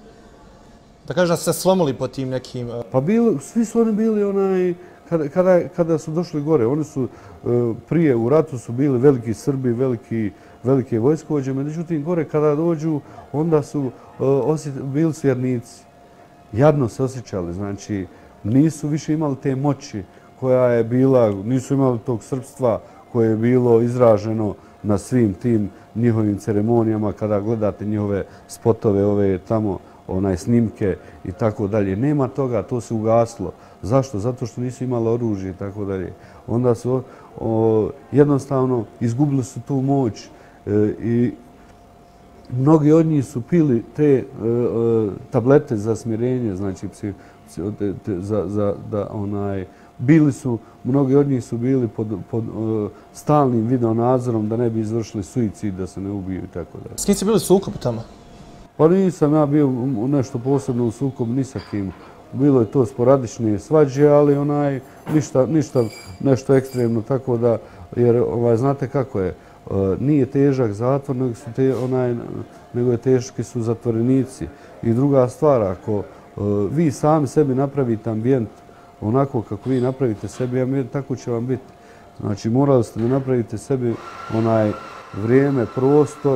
Da kažem da su se slomili po tim nekim... Pa bili, svi su oni bili onaj... Kada, kada, kada su došli gore, oni su prije u ratu su bili veliki Srbi, veliki, velike vojskovođe, međutim gore kada dođu onda su osjet, bili su vjernici. Jadno se osjećali, znači nisu više imali te moći koja je bila, nisu imali tog srpstva koje je bilo izraženo na svim tim njihovim ceremonijama kada gledate njihove spotove, ove tamo onaj snimke i tako dalje. Nema toga, to se ugaslo. Zašto? Zato što nisu imali oružje i tako dalje. Onda su o, jednostavno izgubili su tu moć e, i mnogi od njih su pili te e, tablete za smirenje, znači psi, psi, te, te, za, za, da onaj bili su, mnogi od njih su bili pod, pod e, stalnim videonadzorom da ne bi izvršili suicid, da se ne ubiju i tako dalje. S kim ste bili u sukobu tamo? Pa nisam ja bio nešto posebno u sukobu ni sa kim. Bilo je to sporadične svađe, ali onaj ništa, ništa nešto ekstremno, tako da, jer ovaj, znate kako je, nije težak zatvor, nego, su te, onaj, nego je teški su zatvorenici. I druga stvar, ako vi sami sebi napravite ambijent onako kako vi napravite sebi ambijent, tako će vam biti. Znači, morali ste da napravite sebi onaj vrijeme, prostor,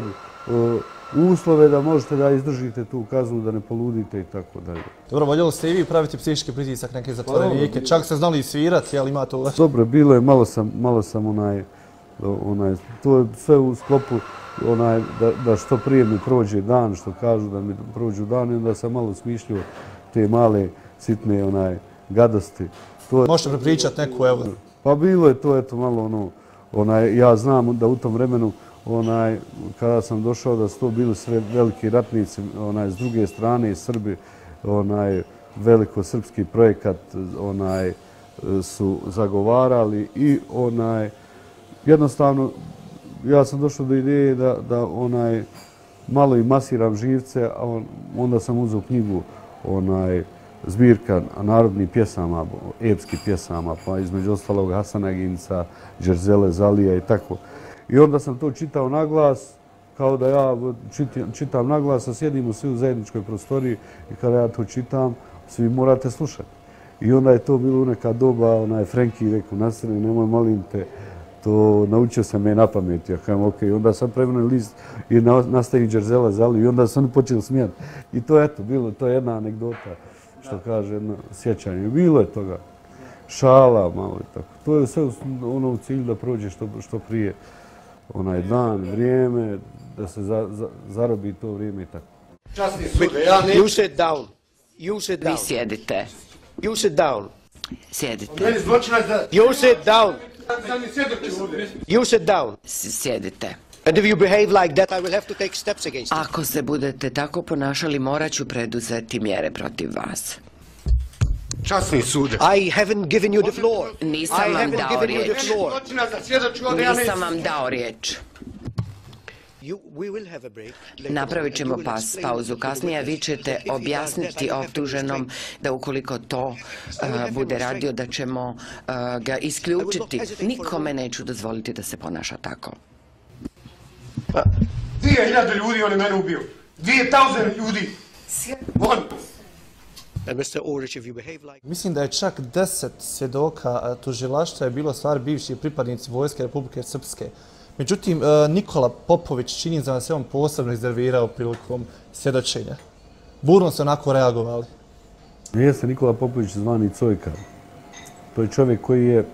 uslove da možete da izdržite tu kaznu, da ne poludite i tako dalje. Dobro, voljeli ste i vi praviti psihički pritisak neke zatvorenike, čak ste znali i svirati, ali ima to... Dobro, bilo je, malo sam, malo sam onaj, onaj, to je sve u sklopu onaj, da, da što prije mi prođe dan, što kažu da mi prođu dan i onda sam malo smišljio te male, sitne onaj, gadosti. To je, možete prepričati neku, evo? Pa bilo je to, eto, malo ono, onaj, ja znam da u tom vremenu onaj, kada sam došao da su to bili sve veliki ratnici, onaj, s druge strane Srbi, onaj, veliko-srpski projekat onaj, su zagovarali i onaj, jednostavno ja sam došao do ideje da, da onaj, malo i masiram živce, a on, onda sam uzeo knjigu onaj, zbirka narodnih pjesama, epskih pjesama, pa između ostalog Hasana Ginca, Đerzele Zalija i tako. I onda sam to čitao na glas, kao da ja čitam, čitam na glas, a sjedimo svi u zajedničkoj prostoriji i kada ja to čitam, svi morate slušati. I onda je to bilo u neka doba, onaj Frenki rekao, nastavljaj, nemoj, molim te, to naučio sam me na pamet. Ja kažem, ok, onda sam prevrnuo list i nastavim Đerzela Zaliju i onda sam počeli smijati. I to je, eto, bilo, to je jedna anegdota, što kaže, jedno sjećanje. Bilo je toga. Šala, malo i tako. To je sve ono u cilju da prođe što, što prije onaj dan, vrijeme, da se za, za, zarobi to vrijeme i tako. Časni sude, ja ne... You sit down. You sit down. Vi sjedite. You sit down. Sjedite. Meni zločinac da... You sit down. Da mi sjedoči ovdje. You sit down. S- Sjedite. And if you behave like that, I will have to take steps against you. Ako se budete tako ponašali, morat ću preduzeti mjere protiv vas. Časni sude. I haven't given you the floor. Nisam I vam haven't dao given you the riječ. floor. Zločinac da sjedoči ovdje, ja ne... Nisam vam dao riječ. You, we will have a break. Later Napravit on, ćemo and you will pas, explain pauzu. to the Kasnije vi witness ćete that if he does objasniti that, I have to optuženom restrain. da ukoliko to uh, bude radio, da ćemo uh, ga isključiti. Nikome neću dozvoliti da se ponaša tako. Dvije hiljade ljudi on je mene ubio. Dvije tauzene ljudi. Von. And mister Orlić, if you behave like... Mislim da je čak deset svjedoka tužilaštva je bilo stvari bivši pripadnici Vojske Republike Srpske. Međutim, Nikola Popović čini da se on posebno iznervirao prilikom svjedočenja. Burno se onako reagovali. Jeste Nikola Popović zvani Cojka. To je čovjek koji je,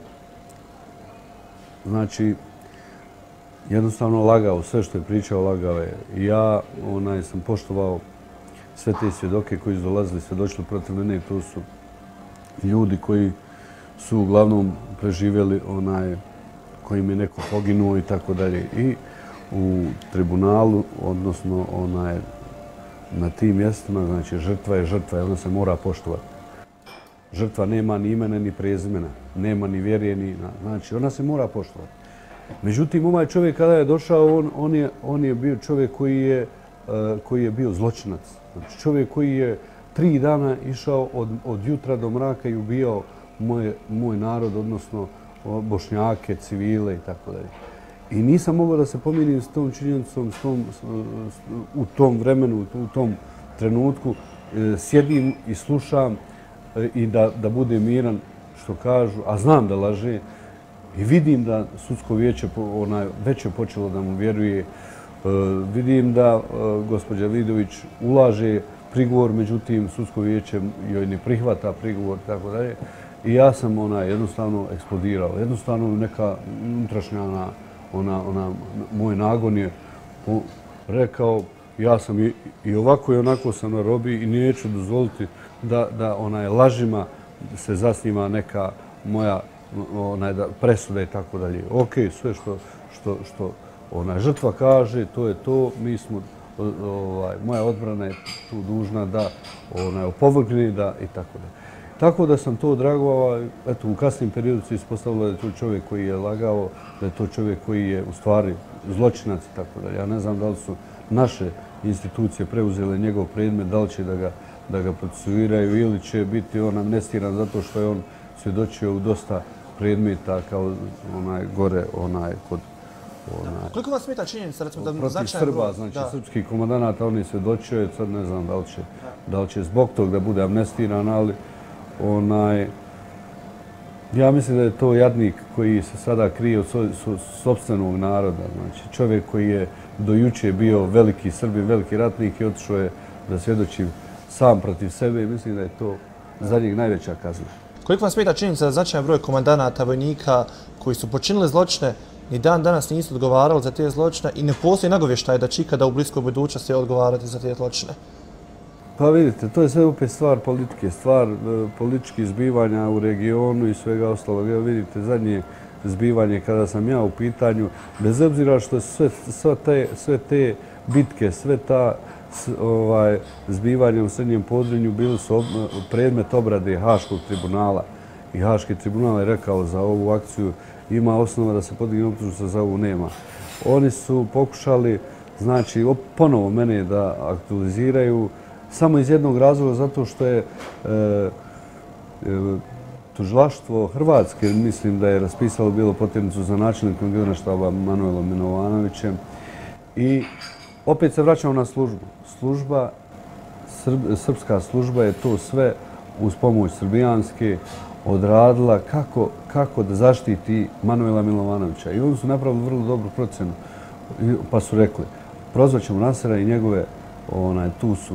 znači, jednostavno lagao, sve što je pričao lagao je. Ja onaj, sam poštovao sve te svjedoke koji su dolazili, svjedočili protiv mene. To su ljudi koji su uglavnom preživjeli onaj, kojim je neko poginuo i tako dalje. I u tribunalu, odnosno onaj, na tim mjestima, znači žrtva je žrtva i ona se mora poštovati. Žrtva nema ni imena ni prezimena, nema ni vjerje, ni... Znači, ona se mora poštovati. Međutim, ovaj čovjek kada je došao, on, on, je, on je bio čovjek koji je, uh, koji je bio zločinac. Znači, čovjek koji je tri dana išao od, od jutra do mraka i ubijao moje, moj narod, odnosno Bošnjake, civile i tako dalje. I nisam mogao da se pomirim s tom činjenicom, s tom, s, u tom vremenu, u tom trenutku. E, sjedim i slušam e, i da, da budem miran, što kažu, a znam da laže. I vidim da sudsko vijeće onaj, već je počelo da mu vjeruje. E, vidim da e, gospođa Vidović ulaže prigovor, međutim sudsko vijeće joj ne prihvata prigovor i tako dalje. I ja sam onaj, jednostavno eksplodirao. Jednostavno neka unutrašnja ona, ona, ona, moj nagon je rekao ja sam i, i ovako i onako sam na robi i neću dozvoliti da, da onaj, lažima se zasniva neka moja onaj, da, presuda i tako dalje. Ok, sve što, što, što onaj, žrtva kaže, to je to. Mi smo, ovaj, moja odbrana je tu dužna da onaj, opovrgne da i tako dalje. Tako da sam to odragovao, eto, u kasnim periodu se ispostavilo da je to čovjek koji je lagao, da je to čovjek koji je u stvari zločinac i tako dalje. Ja ne znam da li su naše institucije preuzele njegov predmet, da li će da ga, da ga procesuiraju ili će biti on amnestiran zato što je on svjedočio u dosta predmeta kao onaj gore, onaj kod... Onaj, koliko vas smeta činjenica, recimo, da protiv Srba, znači da. Srpskih komandanata, on je svjedočio, sad ne znam da li će, da li će zbog tog da bude amnestiran, ali onaj, ja mislim da je to jadnik koji se sada krije od sopstvenog naroda. Znači, čovjek koji je do juče bio veliki Srbin, veliki ratnik i otišao je da svjedoči sam protiv sebe i mislim da je to za njeg najveća kazna. Koliko vam smeta činjenica da značajan broj komandanata, vojnika koji su počinili zločine, ni dan danas nisu odgovarali za te zločine i ne postoji nagovještaj da će ikada u bliskoj budućnosti odgovarati za te zločine? Pa vidite, to je sve opet stvar politike, stvar političkih zbivanja u regionu i svega ostalog. Evo vidite, zadnje zbivanje kada sam ja u pitanju, bez obzira što sve, sve, te, sve te bitke, sve ta ovaj, zbivanja u Srednjem Podrinju bili su ob, predmet obrade Haškog tribunala. I Haški tribunal je rekao za ovu akciju ima osnova da se podigne optužnica, za ovu nema. Oni su pokušali, znači, ponovo mene da aktualiziraju, samo iz jednog razloga, zato što je e, e, tužilaštvo Hrvatske, mislim da je raspisalo bilo potjernicu za načelnikom Generalštaba Manuelom Milovanovićem. I opet se vraćamo na službu. Služba, Srb, srpska služba je to sve uz pomoć srbijanske odradila kako, kako da zaštiti Manuela Milovanovića. I oni su napravili vrlo dobru procenu. Pa su rekli, prozvat ćemo Nasera i njegove, onaj, tu su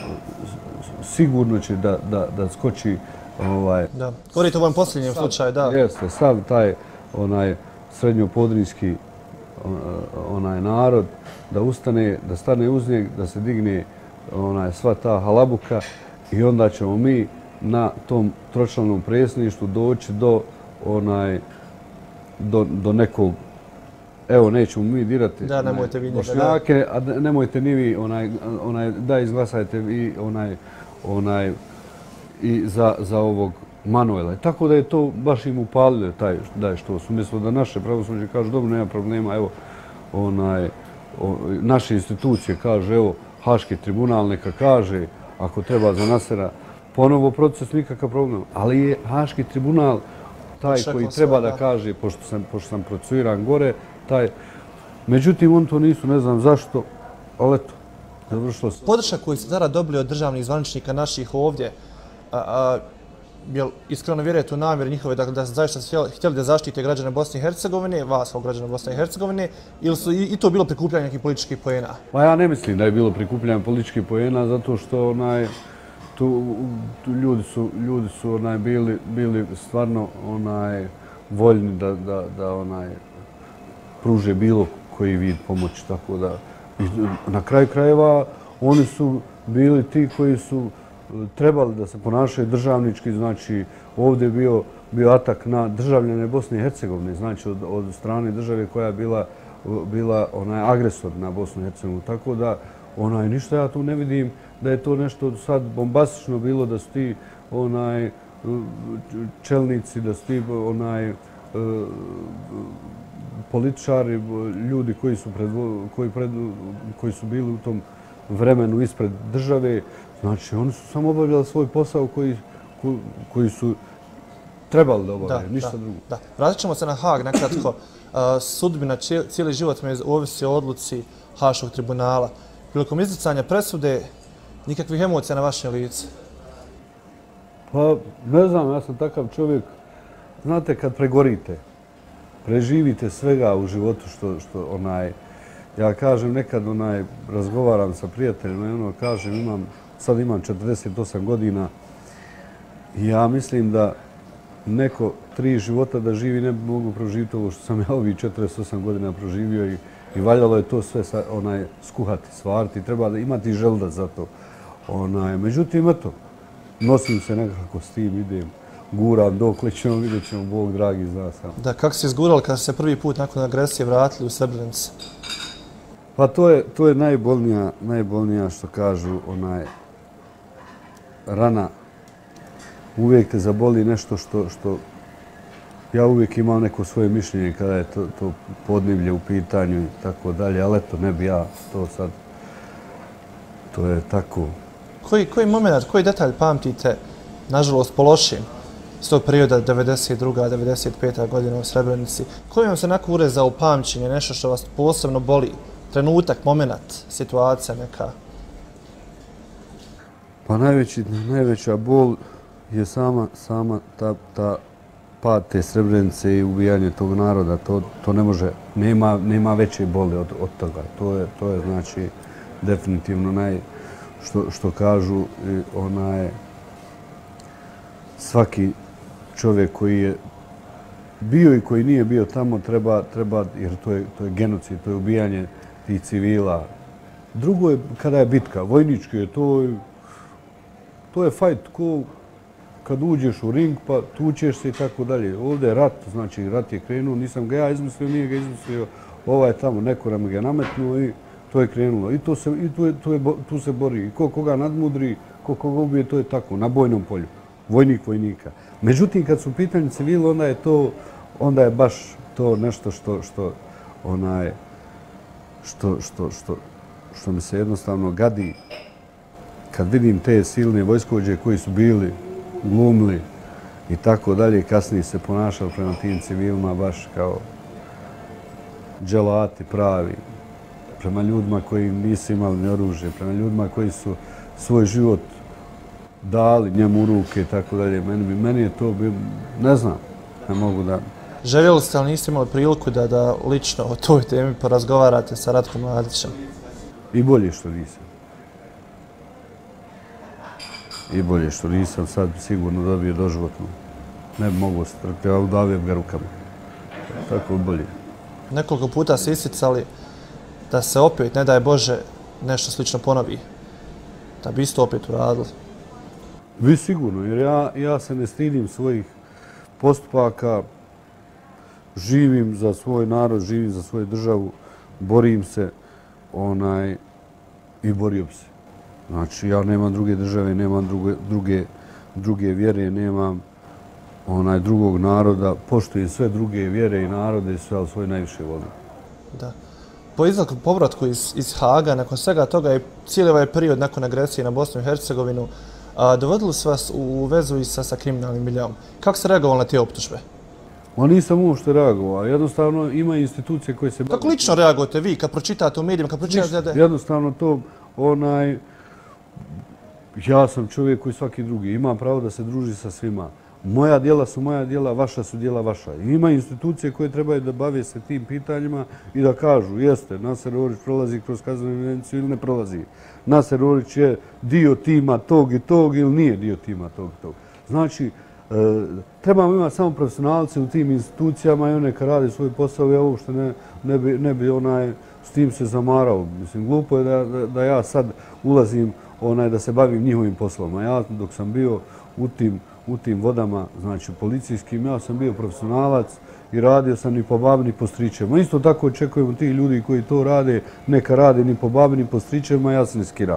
sigurno će da, da, da skoči ovaj... Da, govorite o ovom posljednjem slučaju, da. Jeste, sav taj onaj srednjopodrinjski onaj narod da ustane, da stane uz njeg, da se digne onaj sva ta halabuka i onda ćemo mi na tom tročlanom predsjedništvu doći do onaj do, do nekog, evo nećemo mi dirati da, nemojte vi Bošnjake, da. A nemojte ni vi onaj, onaj, da izglasajte vi onaj, onaj i za, za ovog Manuela. Tako da je to baš im upalilo taj da je što su. Umjesto da naše pravosuđe kažu dobro, nema problema, evo onaj, o, naše institucije kaže, evo Haški tribunal neka kaže ako treba za Nasera ponovo proces, nikakav problem. Ali je Haški tribunal taj Čekam koji treba sve, da, da kaže, pošto sam, pošto sam procesuiran gore, taj... Međutim, on to nisu, ne znam zašto, ali eto, završilo se. Podrška koju ste tada dobili od državnih zvaničnika naših ovdje, A, a, jel iskreno vjerujete u namjere njihove da, da zaista su htjeli da zaštite građane Bosne i Hercegovine, vas kao građana Bosne i Hercegovine, ili su i, i to bilo prikupljanje nekih političkih poena? Pa ja ne mislim da je bilo prikupljanje političkih poena, zato što onaj, tu, tu ljudi su, ljudi su onaj, bili, bili stvarno onaj, voljni da, da, da onaj, pruže bilo koji vid pomoći. Tako da, i na kraju krajeva oni su bili ti koji su trebali da se ponašaju državnički, znači ovdje je bio, bio atak na državljane Bosne i Hercegovine, znači od, od strane države koja je bila, bila onaj agresor na Bosnu i Hercegovinu. Tako da onaj, ništa ja tu ne vidim da je to nešto sad bombastično bilo, da su ti onaj, čelnici, da su ti onaj, političari, ljudi koji su, pred, koji, pred, koji su bili u tom vremenu ispred države. Znači, oni su samo obavljali svoj posao koji, ko, koji su trebali da obavljaju, ništa da, drugo. Da. Vratit ćemo se na Haag nakratko. Uh, sudbina, cijeli život me ovisi o odluci Haškog tribunala. Prilikom izricanja presude, nikakvih emocija na vašem licu? Pa, ne znam, ja sam takav čovjek. Znate, kad pregorite, preživite svega u životu što, što onaj, ja kažem, nekad onaj, razgovaram sa prijateljima i ono kažem, imam, sad imam četrdeset osam godina i ja mislim da neko tri života da živi ne bi mogu proživiti ovo što sam ja ovih četrdeset osam godina proživio i, i valjalo je to sve sa, onaj, skuhati, stvariti, treba da imati želda za to. Onaj, međutim, eto, nosim se nekako s tim, idem, guram dokle ćemo, vidjet ćemo, Bog dragi zna sam. Da, kako si izgurali kada se prvi put nakon agresije vratili u Srebrenicu? Pa to je, to je najbolnija, najbolnija što kažu, onaj, rana. Uvijek te zaboli nešto što, što ja uvijek imam neko svoje mišljenje kada je to, to podneblje u pitanju i tako dalje, ali eto, ne bi ja to sad, to je tako. Koji, koji moment, koji detalj pamtite, nažalost, po lošim, s tog perioda devedeset druga devedeset peta godina u Srebrenici? Koji vam se onako urezao u pamćenje, nešto što vas posebno boli? Trenutak, moment, situacija neka? Pa najveći, najveća bol je sama, sama ta, ta pad te Srebrenice i ubijanje tog naroda. To, to ne može, nema, nema veće boli od, od toga. To je, to je znači definitivno naj, što, što kažu onaj, svaki čovjek koji je bio i koji nije bio tamo treba, treba jer to je, to je genocid, to je ubijanje tih civila. Drugo je kada je bitka, vojnički je to, to je fajt, ko kad uđeš u ring pa tučeš se i tako dalje. Ovdje je rat, znači rat je krenuo, nisam ga ja izmislio, nije ga izmislio, ovaj je tamo, neko nam ga nametnuo i to je krenulo. I, to se, i tu, je, tu, je, tu se bori. I ko koga nadmudri, ko koga ubije, to je tako, na bojnom polju. Vojnik vojnika. Međutim, kad su u pitanju civili, onda je to, onda je baš to nešto što, što, onaj, što, što, što, što mi se jednostavno gadi. Kad vidim te silne vojskovođe koji su bili, glumili i tako dalje, kasnije se ponašali prema tim civilima baš kao dželati pravi, prema ljudima koji nisu imali ni oružje, prema ljudima koji su svoj život dali njemu u ruke i tako dalje. Meni, meni je to bilo, ne znam, ne mogu da... Željeli ste, ali niste imali priliku da, da lično o toj temi porazgovarate sa Ratkom Mladićem? I bolje što nisam. I bolje što nisam, sad sigurno dobio doživotno. Ne bi mogu se trpiti, a udavio ga rukama. Tako bolje. Nekoliko puta se isticali da se opet, ne daj Bože, nešto slično ponovi. Da bi isto opet uradili. Vi sigurno, jer ja, ja se ne stidim svojih postupaka, živim za svoj narod, živim za svoju državu, borim se onaj, i borio bi se. Znači, ja nemam druge države, nemam druge, druge, druge vjere, nemam onaj drugog naroda, poštujem sve druge vjere i narode i sve, ali svoje najviše volim. Da. Po izlaku povratku iz, iz Haaga, nakon svega toga i cijeli ovaj period nakon agresije na Bosnu i Hercegovinu, a, dovodili su vas u vezu i sa, sa kriminalnim miljeom. Kako ste reagovali na te optužbe? Ma nisam uopšte reagovao. Jednostavno ima institucije koje se... Kako lično reagujete vi kad pročitate u medijima, kad pročitate... Jednostavno to, onaj... ja sam čovjek koji svaki drugi. Imam pravo da se druži sa svima. Moja djela su moja djela, vaša su djela vaša. Ima institucije koje trebaju da bave se tim pitanjima i da kažu, jeste, Naser Orić prolazi kroz kaznenu evidenciju ili ne prolazi. Naser Orić je dio tima tog i tog ili nije dio tima tog i tog. Znači, trebamo imati samo profesionalce u tim institucijama i one kad rade svoj posao, ja uopšte ne, ne bi, ne bi onaj, s tim se zamarao. Mislim, glupo je da, da, da ja sad ulazim onaj, da se bavim njihovim poslom. A ja dok sam bio u tim, u tim vodama, znači policijskim, ja sam bio profesionalac i radio sam ni po babi ni po stričevima. Isto tako očekujem od tih ljudi koji to rade, neka rade ni po babi ni po stričevima, ja se ne skiram.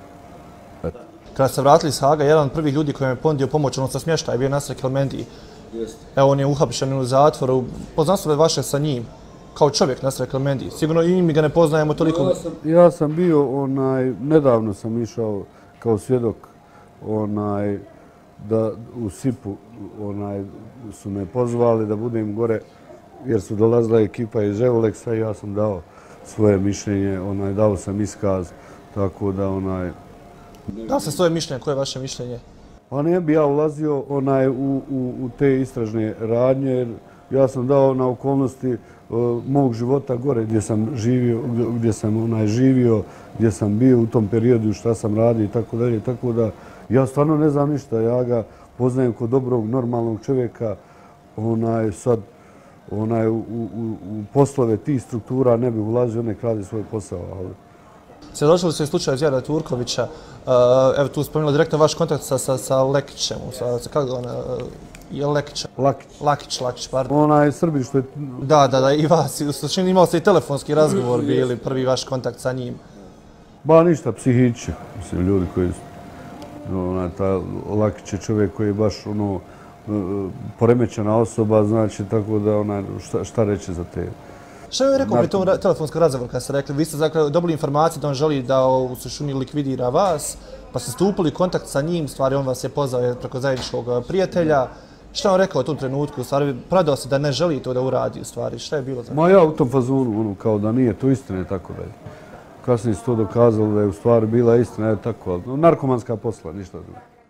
Kada ste vratili iz Haga, jedan od prvih ljudi koji je ponudio pomoć ono sa smještaja je bio Nasser Kelmendi. Evo, on je uhapšen u zatvoru. Poznanstvo je vaše sa njim, kao čovjek Nasser Kelmendi. Sigurno i mi ga ne poznajemo toliko. Ja sam, ja sam bio, onaj, nedavno sam išao kao svjedok onaj, da u Sipu onaj, su me pozvali da budem gore jer su dolazila ekipa iz Euleksa i ja sam dao svoje mišljenje, onaj, dao sam iskaz, tako da onaj, Da li se svoje mišljenje, koje je vaše mišljenje? pa ne bi ja ulazio onaj, u, u, u te istražne radnje, jer ja sam dao na okolnosti uh, mog života gore gdje sam živio, gdje sam onaj, živio, gdje sam bio u tom periodu, šta sam radio i tako dalje. Tako da ja stvarno ne znam ništa, ja ga poznajem kao dobrog, normalnog čovjeka, onaj, sad onaj, u, u, u poslove tih struktura ne bi ulazio, nek radi svoj posao, ali... Svjedočili su i slučaj Zijada Turkovića. Evo tu spomenula direktno vaš kontakt sa, sa, sa Lekićem. Sa, sa, kako on, je Lekić? Lakić. Lakić, Lakić, pardon. Onaj Srbin što je... Da, da, da, i vas. U suštini imao ste i telefonski razgovor bili, prvi vaš kontakt sa njim. Ba ništa, psihići. Mislim, ljudi koji... Onaj, ta Lakić je čovjek koji je baš ono, poremećena osoba, znači, tako da onaj, šta, šta reći za te... Šta je rekao pri tom telefonskom razgovoru kada ste rekli? Vi ste dakle, dobili informaciju da on želi da u suštini likvidira vas, pa ste stupili u kontakt sa njim, stvari on vas je pozvao preko zajedničkog prijatelja. Šta je on rekao u tom trenutku? U stvari, pradao se da ne želi to da uradi, u stvari. Šta je bilo za... Ma ja u tom fazonu, ono, kao da nije to istina, tako da je. Kasnije se to dokazalo da je u stvari bila istina, je tako, ali narkomanska posla, ništa drugo.